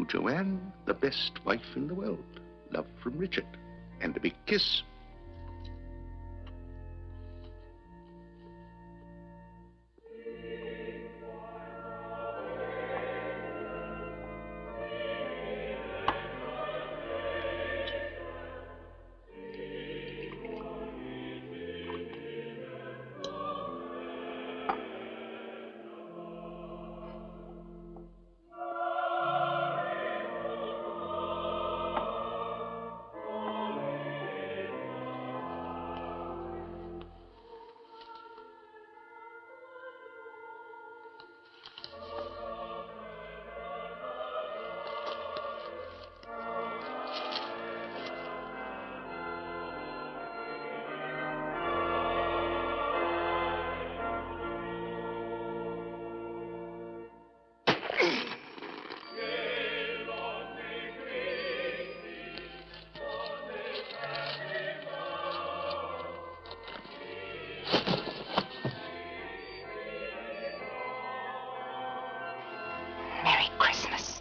you, Joanne, the best wife in the world. Love from Richard. And a big kiss. Merry Christmas.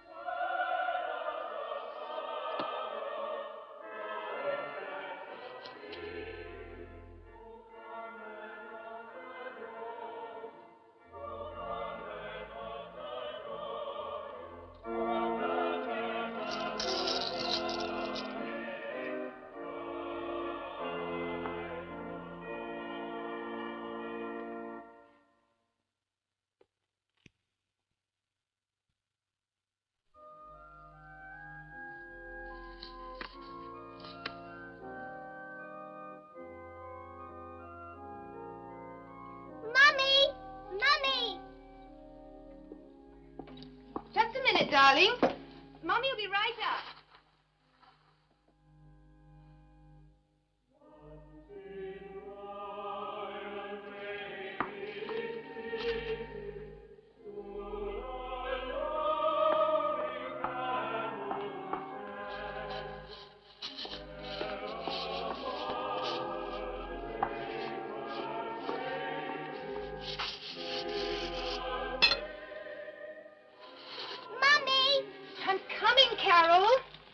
Just a minute, darling. Mommy will be right up. I'm coming, Carol.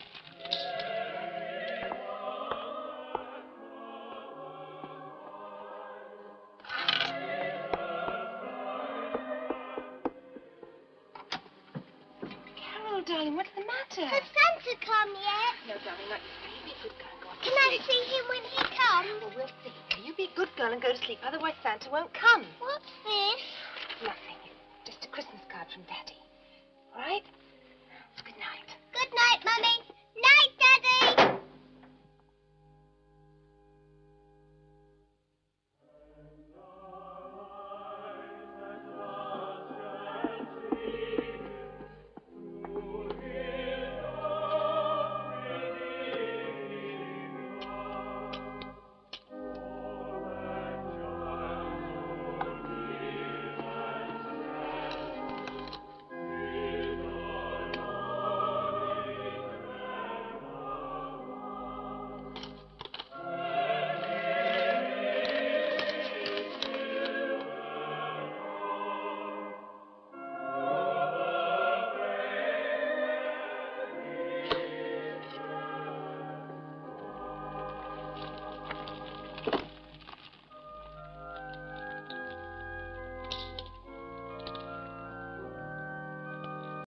Carol, darling, what's the matter? Has Santa come yet? No, darling, not yet. You be a good girl and go on to Can I sleep. see him when he comes? Well, we'll see. Now, you be a good girl and go to sleep. Otherwise, Santa won't come. What's this? Nothing. Just a Christmas card from Daddy. All right?